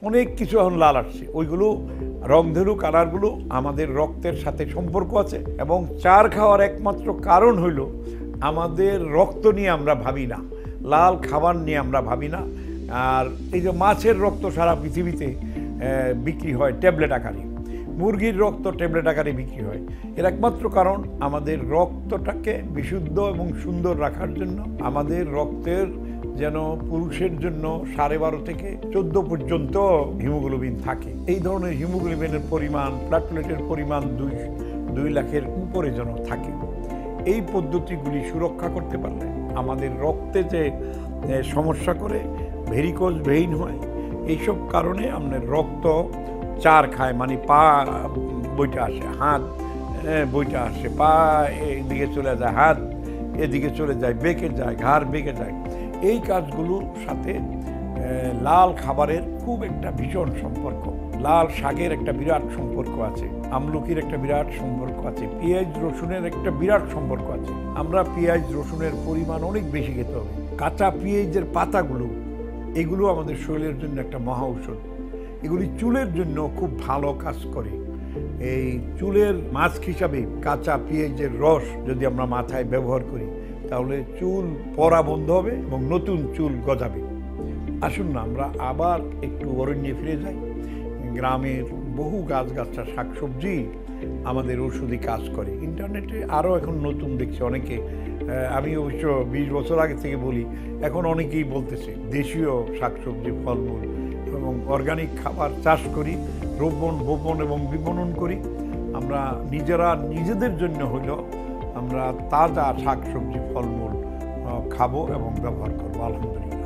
অনেক কিছু এখন লাল আসছে, ওইগুলো রংধনু কালারগুলো আমাদের রক্তের সাথে সম্পর্ক আছে। এবং চার খাওয়ার একমাত্র কারণ হইল আমাদের রক্ত নিয়ে আমরা ভাবি না, লাল খাবার নিয়ে আমরা ভাবি না। আর এই যে মাছের রক্ত সারা পৃথিবীতে বিক্রি হয় ট্যাবলেট আকারে, মুরগির রক্ত ট্যাবলেট আকারে বিক্রি হয়। এর একমাত্র কারণ আমাদের রক্তটাকে বিশুদ্ধ এবং সুন্দর রাখার জন্য আমাদের রক্তের যেন পুরুষের জন্য 12.5 থেকে 14 পর্যন্ত হিমোগ্লোবিন থাকে। এই ধরনের হিমোগ্লোবিনের পরিমাণ, ব্লাড প্লেটের পরিমাণ 2 লাখের উপরে যেন থাকে। এই পদ্ধতিগুলি সুরক্ষা করতে পারলে আমাদের রক্তে যে সমস্যা করে ভেরিকোজ ভেইন হয়, এইসব কারণে আমাদের রক্ত চার খায়, মানে পা বইটা আসে, হাত বইটা আসে, পা এদিকে চলে যায়, হাত এদিকে চলে যায়, বেঁকে যায়, ঘাড় বেঁকে যায়। এই কাজগুলোর সাথে লাল খাবারের খুব একটা ভীষণ সম্পর্ক। লাল শাকের একটা বিরাট সম্পর্ক আছে, আমলকির একটা বিরাট সম্পর্ক আছে, পেঁয়াজ রসুনের একটা বিরাট সম্পর্ক আছে। আমরা পেঁয়াজ রসুনের পরিমাণ অনেক বেশি খেতে হবে। কাঁচা পেঁয়াজের পাতাগুলো, এগুলো আমাদের শরীরের জন্য একটা মহা ঔষধ। এগুলি চুলের জন্য খুব ভালো কাজ করে। এই চুলের মাস্ক হিসাবে কাঁচা পেঁয়াজের রস যদি আমরা মাথায় ব্যবহার করি তাহলে চুল পড়া বন্ধ হবে এবং নতুন চুল গজাবে। আসুন না আমরা আবার একটু অরণ্যে ফিরে যাই। গ্রামের বহু গাছগাছরা শাকসবজি আমাদের ওষুধি কাজ করে। ইন্টারনেটে আরও এখন নতুন দেখছি অনেকে, আমি অবশ্য 20 বছর আগে থেকে বলি, এখন অনেকেই বলতেছে দেশীয় শাকসবজি ফলমূল এবং অর্গানিক খাবার চাষ করি, রোপণ বপন এবং বিপণন করি। আমরা নিজেরা নিজেদের জন্য হইলেও আমরা তাজা শাকসবজি ফলমূল খাবো এবং ব্যবহার করবো। আলহামদুলিল্লাহ।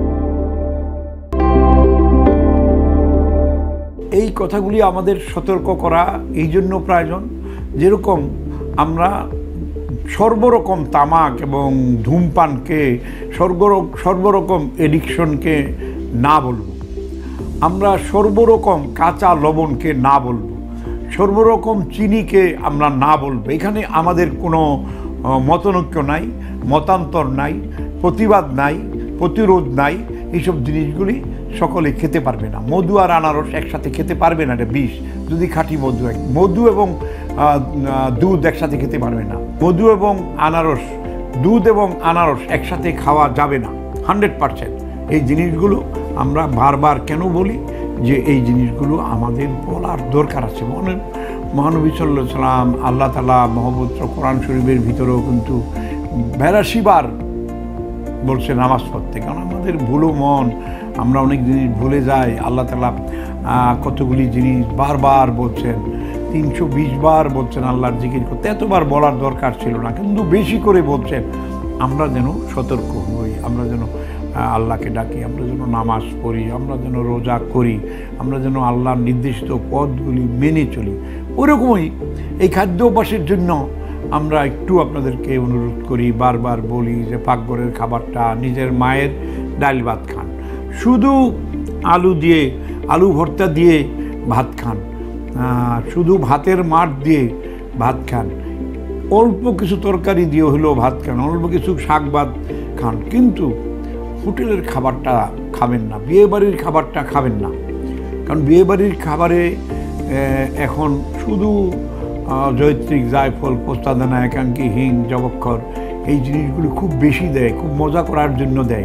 এই কথাগুলি আমাদের সতর্ক করা এই জন্য প্রয়োজন, যেরকম আমরা সর্বরকম তামাক এবং ধূমপানকে, সর্বরকম এডিকশনকে না বলবো, আমরা সর্বরকম কাঁচা লবণকে না বলবো, সর্বরকম চিনিকে আমরা না বলবো। এখানে আমাদের কোনো মতনৈক্য নাই, মতান্তর নাই, প্রতিবাদ নাই, প্রতিরোধ নাই। এইসব জিনিসগুলি সকলে খেতে পারবে না। মধু আর আনারস একসাথে খেতে পারবে না, এটা বিষ। যদি খাঁটি মধু এবং দুধ একসাথে খেতে পারবে না। মধু এবং আনারস, দুধ এবং আনারস একসাথে খাওয়া যাবে না 100%। এই জিনিসগুলো আমরা বারবার কেন বলি যে এই জিনিসগুলো আমাদের বলার দরকার আছে। মহানবী সাল্লাল্লাহু আলাইহি ওয়াসাল্লাম, আল্লাহ তাআলা মহাপবিত্র কোরআন শরীফের ভিতরেও কিন্তু 82 বার বলছে নামাজ পড়তে। কারণ আমাদের ভুলো মন, আমরা অনেক জিনিস ভুলে যাই। আল্লাহ তাআলা কতগুলি জিনিস বারবার বলছেন, 320 বার বলছেন আল্লাহর জিকির করতে। এতবার বলার দরকার ছিল না, কিন্তু বেশি করে বলছেন। আমরা যেন সতর্ক হই, আমরা যেন আল্লাহকে ডাকি, আমরা যেন নামাজ পড়ি, আমরা যেন রোজা করি, আমরা যেন আল্লাহর নির্দিষ্ট পথগুলি মেনে চলি। ওরকমই এই খাদ্য অভ্যাসের জন্য আমরা একটু আপনাদেরকে অনুরোধ করি, বারবার বলি যে পাকঘরের খাবারটা নিজের মায়ের ডাল ভাত খান, শুধু আলু ভর্তা দিয়ে ভাত খান, শুধু ভাতের মাঠ দিয়ে ভাত খান, অল্প কিছু তরকারি দিয়ে হলেও ভাত খান, অল্প কিছু শাক ভাত খান। কিন্তু হোটেলের খাবারটা খাবেন না, বিয়েবাড়ির খাবারটা খাবেন না। কারণ বিয়েবাড়ির খাবারে এখন শুধু জয়ত্রিক, জায়ফল, পোস্তাদানা, একাঙ্কি, হিং, জবক্ষর এই জিনিসগুলো খুব বেশি দেয়, খুব মজা করার জন্য দেয়।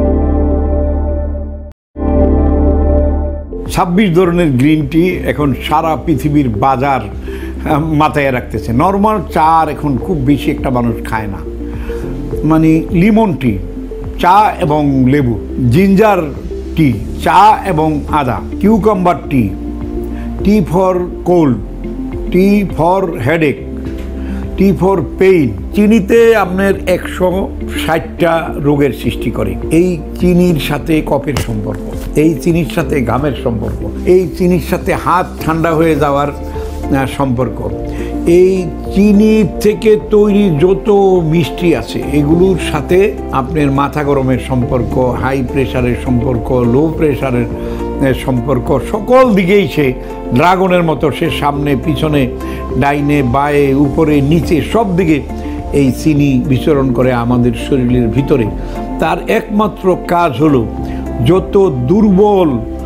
26 ধরনের গ্রিন টি এখন সারা পৃথিবীর বাজার মাথায় রাখতেছে। নর্মাল চা এখন খুব বেশি একটা মানুষ খায় না, মানে লিমন টি, চা এবং লেবু, জিঞ্জার টি, চা এবং আদা, cucumber tea, tea for cold, tea for headache, tea for pain. চিনিতে আপনার 160টা রোগের সৃষ্টি করে। এই চিনির সাথে কফের সম্পর্ক, এই চিনির সাথে ঘামের সম্পর্ক, এই চিনির সাথে হাত ঠান্ডা হয়ে যাওয়ার সম্পর্ক। এই চিনি থেকে তৈরি যত মিষ্টি আছে এগুলোর সাথে আপনার মাথা গরমের সম্পর্ক, হাই প্রেশারের সম্পর্ক, লো প্রেশারের সম্পর্ক, সকল দিকেই সে ড্রাগনের মতো, সে সামনে পিছনে, ডাইনে বায়ে, উপরে নিচে সব দিকে এই চিনি বিচরণ করে আমাদের শরীরের ভিতরে। তার একমাত্র কাজ হলো যত দুর্বল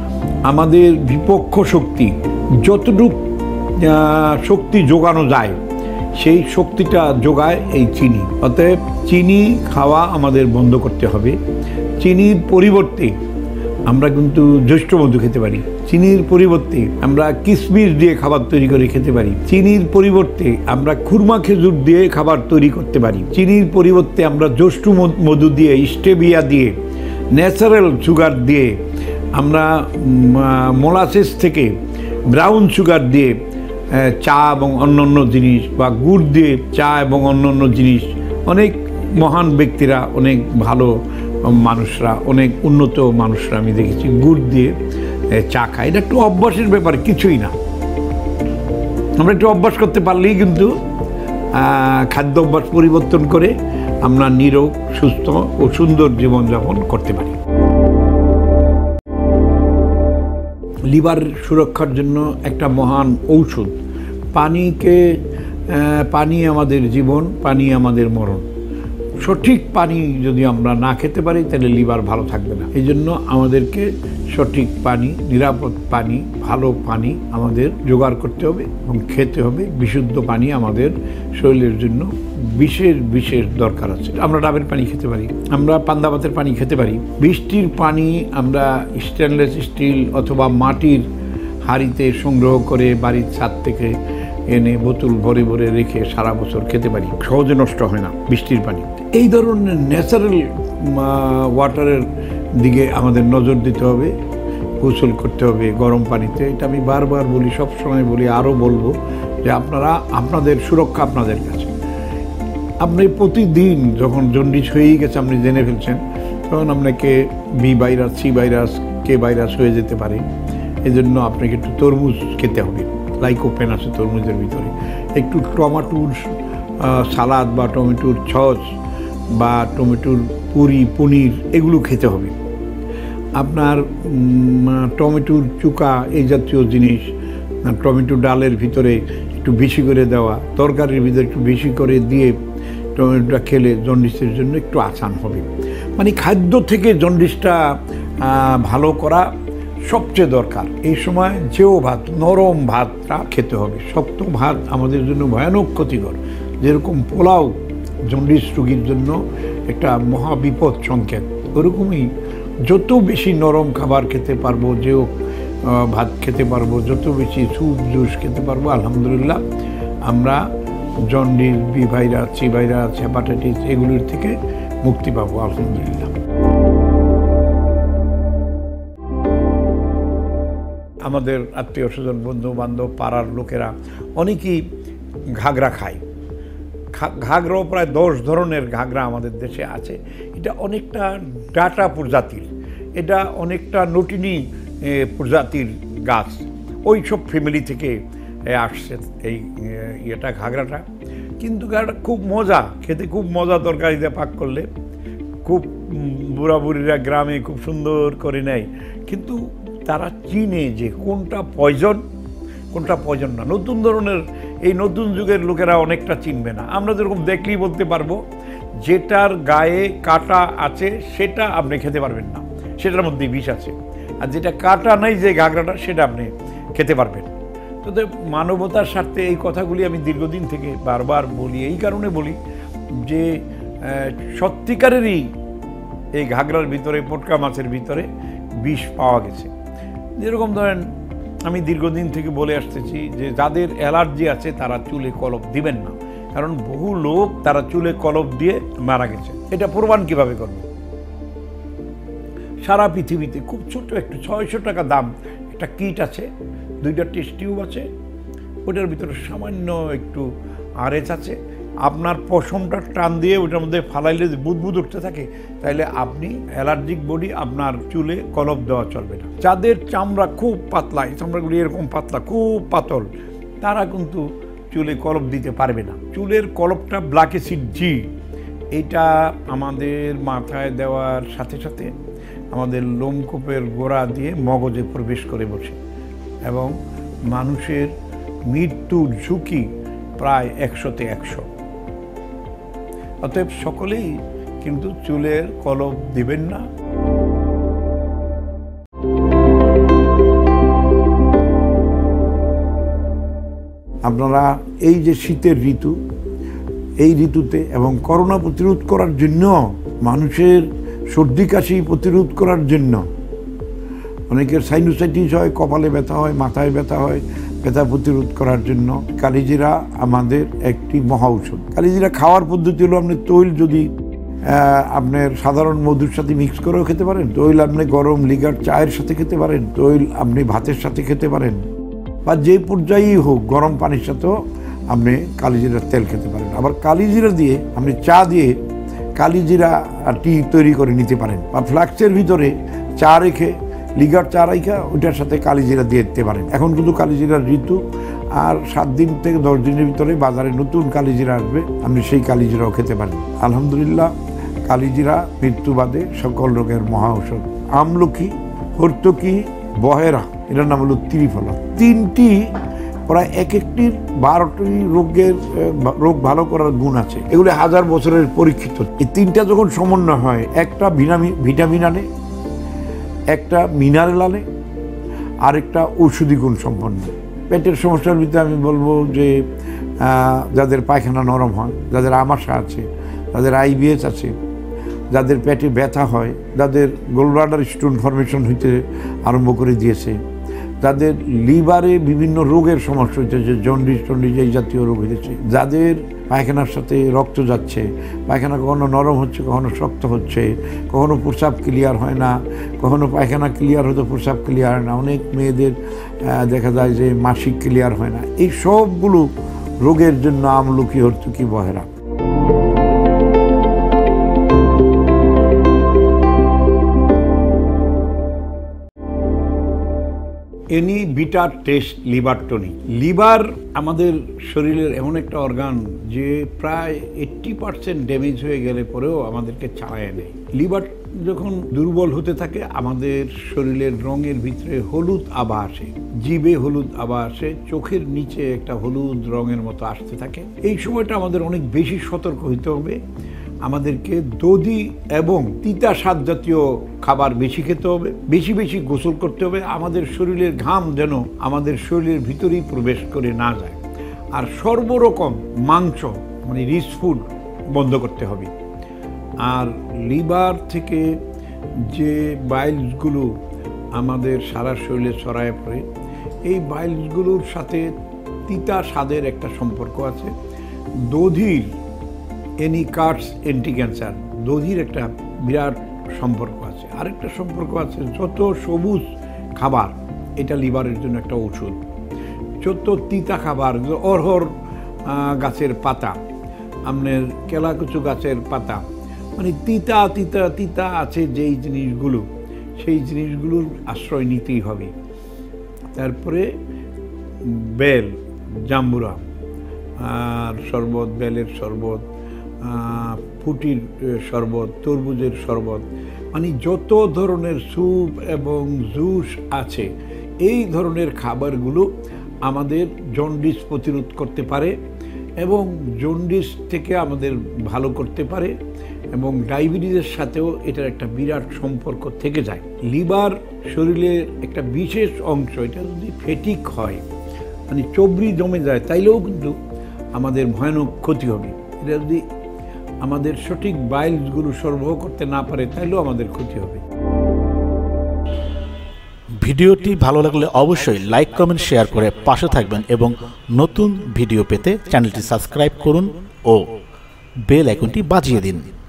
আমাদের বিপক্ষ শক্তি যতটুকু শক্তি যোগানো যায় সেই শক্তিটা যোগায় এই চিনি। অতএব চিনি খাওয়া আমাদের বন্ধ করতে হবে। চিনির পরিবর্তে আমরা কিন্তু জ্যৈষ্ঠ মধু খেতে পারি। চিনির পরিবর্তে আমরা কিশমিশ দিয়ে খাবার তৈরি করে খেতে পারি। চিনির পরিবর্তে আমরা খুরমা খেজুর দিয়ে খাবার তৈরি করতে পারি। চিনির পরিবর্তে আমরা জ্যৈষ্ঠ মধু দিয়ে, স্টেভিয়া দিয়ে, ন্যাচারাল সুগার দিয়ে, আমরা মোলাসেস থেকে ব্রাউন সুগার দিয়ে চা এবং অন্যান্য জিনিস, বা গুড় দিয়ে চা এবং অন্যান্য জিনিস, অনেক মহান ব্যক্তিরা, অনেক ভালো মানুষরা, অনেক উন্নত মানুষরা আমি দেখেছি গুড় দিয়ে চা খায়। এটা একটু অভ্যাসের ব্যাপার, কিছুই না। আমরা একটু অভ্যাস করতে পারলেই কিন্তু খাদ্য অভ্যাস পরিবর্তন করে আমরা নিরোগ, সুস্থ ও সুন্দর জীবনযাপন করতে পারি। লিভার সুরক্ষার জন্য একটা মহান ঔষধ। পানি আমাদের জীবন, পানি আমাদের মরণ। সঠিক পানি যদি আমরা না খেতে পারি তাহলে লিভার ভালো থাকবে না। এই জন্য আমাদেরকে সঠিক পানি, নিরাপদ পানি, ভালো পানি আমাদের জোগাড় করতে হবে এবং খেতে হবে। বিশুদ্ধ পানি আমাদের শরীরের জন্য বিশেষ দরকার আছে। আমরা ডাবের পানি খেতে পারি, আমরা পান্তা ভাতের পানি খেতে পারি। বৃষ্টির পানি আমরা স্টেনলেস স্টিল অথবা মাটির হাঁড়িতে সংগ্রহ করে বাড়ির ছাদ থেকে এনে বোতল ভরে ভরে রেখে সারা বছর খেতে পারি। সহজে নষ্ট হয় না বৃষ্টির পানি। এই ধরনের ন্যাচারাল ওয়াটারের দিকে আমাদের নজর দিতে হবে। গোসল করতে হবে গরম পানিতে। এটা আমি বারবার বলি, সবসময় বলি, আরও বলবো যে আপনাদের সুরক্ষা আপনাদের কাছে। আপনি প্রতিদিন যখন জন্ডিস হয়েই গেছে, আপনি জেনে ফেলছেন, তখন আপনাকে বি ভাইরাস, সি ভাইরাস, কে ভাইরাস হয়ে যেতে পারে। এই জন্য আপনাকে একটু তরমুজ খেতে হবে। লাইকোপেন আছে তরমুজের ভিতরে। একটু টমেটোর সালাদ বা টমেটোর সস বা টমেটোর পনির এগুলো খেতে হবে। আপনার টমেটোর চুকা, এই জাতীয় জিনিস, টমেটো ডালের ভিতরে একটু বেশি করে দেওয়া, তরকারির ভিতরে একটু বেশি করে দিয়ে টমেটোটা খেলে জন্ডিসের জন্য একটু আসান হবে। মানে খাদ্য থেকে জন্ডিসটা ভালো করা সবচেয়ে দরকার। এই সময় যেও ভাত, নরম ভাতটা খেতে হবে। শক্ত ভাত আমাদের জন্য ভয়ানক ক্ষতিকর। যেরকম পোলাও জন্ডিস রোগীর জন্য একটা মহাবিপদ সংকেত, ওরকমই যত বেশি নরম খাবার খেতে পারবো, যেও ভাত খেতে পারবো, যত বেশি স্যুপ জুস খেতে পারবো, আলহামদুলিল্লাহ আমরা jaundice, B virus, C virus, hepatitis এগুলির থেকে মুক্তি পাবো আলহামদুলিল্লাহ। আমাদের আত্মীয় স্বজন, বন্ধু বান্ধব, পাড়ার লোকেরা অনেকেই ঘাগরা খায়। ঘাগরাও প্রায় 10 ধরনের ঘাগরা আমাদের দেশে আছে। এটা অনেকটা ডাটা প্রজাতির, এটা অনেকটা নটিনি প্রজাতির গাছ, ওই সব ফ্যামিলি থেকে আসছে এই ঘাগরাটা। কিন্তু ঘাগরাটা খুব মজা খেতে, খুব মজা। তরকারিতে পাক করলে খুব বুড়া বুড়িরা গ্রামে খুব সুন্দর করে নেয়, কিন্তু তারা চিনে যে কোনটা পয়জন না। নতুন ধরনের এই নতুন যুগের লোকেরা অনেকটা চিনবে না। আমরা যেরকম দেখলেই বলতে পারবো যেটার গায়ে কাটা আছে সেটা আপনি খেতে পারবেন না, সেটার মধ্যে বিষ আছে। আর যেটা কাটা নাই, যে ঘাগরাটা, সেটা আপনি খেতে পারবেন। তো মানবতার স্বার্থে এই কথাগুলি আমি দীর্ঘদিন থেকে বারবার বলি। এই কারণে বলি যে সত্যিকারেরই এই ঘাগরার ভিতরে, পটকা মাছের ভিতরে বিষ পাওয়া গেছে। যেরকম ধরেন, আমি দীর্ঘদিন থেকে বলে আসতেছি যে যাদের অ্যালার্জি আছে তারা চুলে কলপ দিবেন না, কারণ বহু লোক তারা চুলে কলপ দিয়ে মারা গেছে। এটা প্রমাণ কিভাবে করবে? সারা পৃথিবীতে খুব ছোট একটু 600 টাকা দাম একটা কিট আছে, 2টা টেস্ট টিউব আছে, ওটার ভিতরে সামান্য একটু আরএচ আছে। আপনার পশমটা টান দিয়ে ওটার মধ্যে ফালাইলে যে বুদবুদ উঠতে থাকে, তাইলে আপনি অ্যালার্জিক বডি, আপনার চুলে কলপ দেওয়া চলবে না। যাদের চামড়া খুব পাতলা, এই চামড়াগুলি এরকম পাতলা, খুব পাতল, তারা কিন্তু চুলে কলপ দিতে পারবে না। চুলের কলপটা ব্ল্যাক অ্যাসিড জি, এটা আমাদের মাথায় দেওয়ার সাথে সাথে আমাদের লোমকূপের গোড়া দিয়ে মগজে প্রবেশ করে বসে এবং মানুষের মৃত্যুর ঝুঁকি প্রায় 100-তে 100। অতএব সকলেই কিন্তু চুলের কলপ দিবেন না। আপনারা এই যে শীতের ঋতু, এই ঋতুতে এবং করোনা প্রতিরোধ করার জন্য, মানুষের সর্দি কাশি প্রতিরোধ করার জন্য, অনেকের সাইনোসাইটিস হয়, কপালে ব্যথা হয়, মাথায় ব্যথা হয়, ব্যথা প্রতিরোধ করার জন্য কালিজিরা আমাদের একটি মহা ঔষধ। কালিজিরা খাওয়ার পদ্ধতি হলো, আপনি তৈল যদি আপনার সাধারণ মধুর সাথে মিক্স করেও খেতে পারেন, তৈল আপনি গরম লিগার চায়ের সাথে খেতে পারেন, তৈল আপনি ভাতের সাথে খেতে পারেন, বা যে পর্যায়েই হোক গরম পানির সাথেও আপনি কালিজিরার তেল খেতে পারেন। আবার কালিজিরা দিয়ে আপনি চা দিয়ে কালিজিরা টি তৈরি করে নিতে পারেন, বা ফ্লাক্সের ভিতরে চা রেখে লিগার চা রাইখা ওইটার সাথে কালিজিরা দিয়ে দিতে পারেন। এখন কিন্তু কালিজিরার ঋতু, আর 7 দিন থেকে 10 দিনের ভিতরে বাজারে নতুন কালিজিরা আসবে, আপনি সেই কালিজিরাও খেতে পারেন। আলহামদুলিল্লাহ, কালিজিরা মৃত্যুবাদে সকল রোগের মহা ঔষধ। আমলকি, হর্তকি, বহেরা, এটার নাম হলো ত্রিফলা। 3টি প্রায় একটির 12টি রোগ ভালো করার গুণ আছে। এগুলি 1000 বছরের পরীক্ষিত। এই 3টা যখন সমন্বয় হয়, একটা ভিটামিন আনে, একটা মিনারেল আনে, আরেকটা ঔষধি গুণ সম্পন্ন। পেটের সমস্যার ভিতরে আমি বলবো যে যাদের পায়খানা নরম হয়, যাদের আমাশা আছে, যাদের আইবিএস আছে, যাদের পেটে ব্যথা হয়, যাদের গোলব্লাডার স্টোন ফর্মেশন হইতে আরম্ভ করে দিয়েছে, যাদের লিভারে বিভিন্ন রোগের সমস্যা হইতেছে, জন্ডিস এই জাতীয় রোগ হইতেছে, যাদের পায়খানার সাথে রক্ত যাচ্ছে, পায়খানা কখনো নরম হচ্ছে, কখনো শক্ত হচ্ছে, কখনো প্রস্রাব ক্লিয়ার হয় না, কখনো পায়খানা ক্লিয়ার হতো প্রস্রাব ক্লিয়ার হয় না, অনেক মেয়েদের দেখা যায় যে মাসিক ক্লিয়ার হয় না, এই সবগুলো রোগের জন্য আমলকি, হর্তকি, বহেরা। Any bitter taste liver tonic. Liver আমাদের শরীরের এমন একটা অর্গান যে প্রায় 80% ড্যামেজ হয়ে গেলে পরেও আমাদেরকে চালায় নেয়। লিভার যখন দুর্বল হতে থাকে, আমাদের শরীরের রঙের ভিতরে হলুদ আভা আসে, জিভে হলুদ আভা আসে, চোখের নিচে একটা হলুদ রঙের মতো আসতে থাকে। এই সময়টা আমাদের অনেক বেশি সতর্ক হইতে হবে। আমাদেরকে দধি এবং তিতা স্বাদ জাতীয় খাবার বেশি খেতে হবে, বেশি বেশি গোসল করতে হবে, আমাদের শরীরের ঘাম যেন আমাদের শরীরের ভিতরেই প্রবেশ করে না যায়। আর সর্বরকম মাংস মানে রিচ ফুড বন্ধ করতে হবে। আর লিভার থেকে যে বাইলসগুলো আমাদের সারা শরীরে ছড়ায় পড়ে, এই বাইলসগুলোর সাথে তিতা স্বাদের একটা সম্পর্ক আছে। দধির এনি কার্স অ্যান্টি ক্যান্সার, দধির একটা বিরাট সম্পর্ক আছে। আরেকটা সম্পর্ক আছে, যত সবুজ খাবার এটা লিভারের জন্য একটা ওষুধ। যত তিতা খাবার, অরহর গাছের পাতা, আপনার কেলাকুচু গাছের পাতা, মানে তিতা তিতা তিতা আছে যেই জিনিসগুলো, সেই জিনিসগুলোর আশ্রয় নিতেই হবে। তারপরে বেল, জাম্বুরা আর শরবত, বেলের শরবত, ফুটির শরবত, তরমুজের শরবত, মানে যত ধরনের স্যুপ এবং জুস আছে, এই ধরনের খাবারগুলো আমাদের জন্ডিস প্রতিরোধ করতে পারে এবং জন্ডিস থেকে আমাদের ভালো করতে পারে, এবং ডায়াবেটিসের সাথেও এটার একটা বিরাট সম্পর্ক থেকে যায়। লিভার শরীরের একটা বিশেষ অংশ, এটা যদি ফেটিক হয়, মানে চবরি জমে যায়, তাইলেও কিন্তু আমাদের ভয়ানক ক্ষতি হবে। এটা যদি আমাদের সঠিক বাইলসগুলো সরবরাহ করতে না পারে, তাইলেও আমাদের ক্ষতি হবে। ভিডিওটি ভালো লাগলে অবশ্যই লাইক, কমেন্ট, শেয়ার করে পাশে থাকবেন এবং নতুন ভিডিও পেতে চ্যানেলটি সাবস্ক্রাইব করুন ও বেল আইকনটি বাজিয়ে দিন।